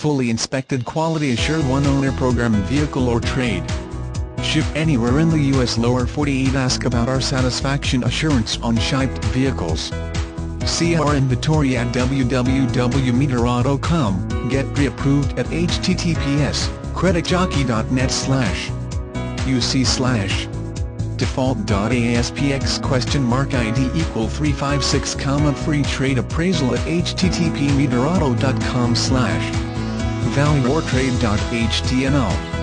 fully inspected quality assured one-owner program vehicle or trade. Ship anywhere in the U.S. lower 48. Ask about our satisfaction assurance on shipped vehicles. See our inventory at www.meadorauto.com. Get pre-approved at https://creditjockey.net/uc/ default.aspx?ID = 356, free trade appraisal at http://meadorauto.com/value or trade.html